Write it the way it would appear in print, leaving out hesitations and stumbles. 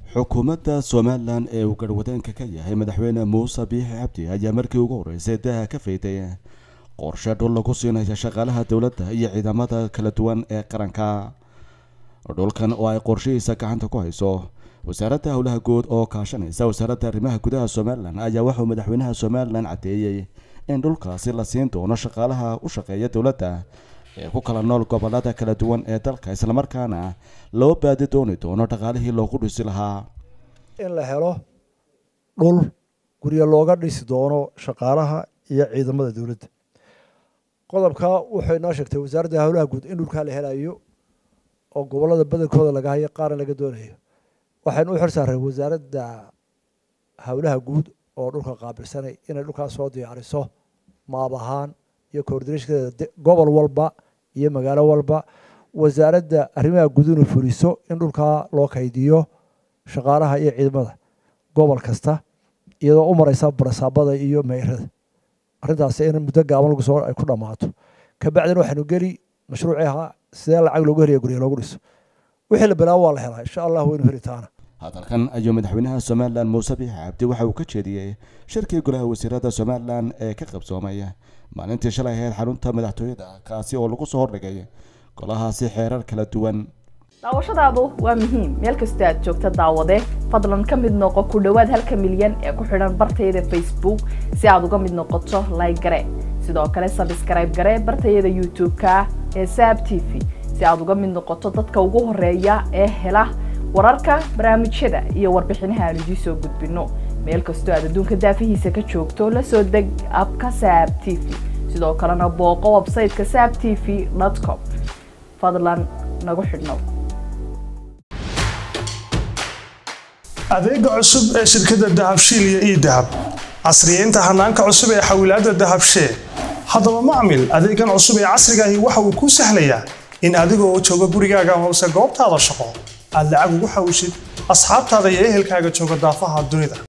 xukuumadda Somaliland ee uu garwadeenka ka yahay madaxweyne Muuse Biixi Cabdi ayaa markii ugu horeysay daaha ka fayday qorshe dhul lagu siinayo shaqaalaha dawladda iyo ciidamada kala duwan ee qaranka. dhulkan oo ay qorshihiisa gacanta ku hayso wasaaradda howlaha guud oo kaashanaysa wasaaradda arrimaha gudaha Somaliland ayaa wuxuu madaxweynaha Somaliland cadeeyay in dhulkaasi la siin doono shaqaalaha u shaqeeya dawladda ee ku kala nool gobolada kala duwan ee dalka isla markaana loo baadi dooni doono dhaqaalihii loogu dhisi lahaa in la helo dhul guriga looga dhisi doono shaqaalaha iyo ciidamada dawladda. qodobka wuxuu inoo sheegtay wasaaradda howlaha guud in dhulka la helayo oo gobolada badankooda laga hayo qaar laga doonayo. waxaan u xirsaarey wasaaradda howlaha guud oo dhulka qaabilsanay inay dhulkaas soo diyaariso maab ahaan iyo coordinationkeeda gobol walba iyo magaalo walba. wasaaradda arrimaha guuduna fuliso in dhulka loo kaydiyo shaqaalaha iyo ciidamada gobol kasta iyadoo u maraysa barasaabada iyo meerada. arrintaas in muddo gaaban lagu soo ay ku dhamaato kabacdina waxaanu geli mashruuci ahaa sidee lacag loogu helayo guriga loogu dhiso. wixii la bilaabo waa la helaa insha Allah waynu helitaana. hadalkan ayuu madaxweynaha Somaliland Muuse Biixi Cabdi waxa uu ka jeediyay shirkii golaha wasiirada Somaliland ee ka qabsoomay maalintii shalay ahayd xarunta madaxtooyada kaasi oo lagu soo hordhigay golahaasi xeerar kala duwan. daawashadaadu waa muhiim meel kasta aad joogta daawade fadlan ka mid noqo ku dhawaad 1 milyan ee ku xidhan bartayada Facebook si aad uga mid noqoto like gare sidoo kale subscribe gare bartayada YouTube-ka ee SAB TV si aad uga mid noqoto dadka ugu horeeya ee hela wararka barnaamijyada iyo warbixinaha aan idin soo gudbino meel kasta aad adduunka daafihiisa ka joogto la soo deg abka SAB TV sidoo kalena booqo website-ka sabtv.com fadlan nagu xidhnow. adeega cusub ee shirkadda Dahabshiil iyo Idahab casriyeynta hanaanka cusub ee xawilaadda Dahabshiil. haddaba macmil adeegan cusub ee casriga ahi waxa uu ku sahlayaa in adigoo jooga gurigaaga ama goobtaada shaqo aad lacag ugu xawishid asxaabtaada iyo ehelkaaga jooga daafaha dunida.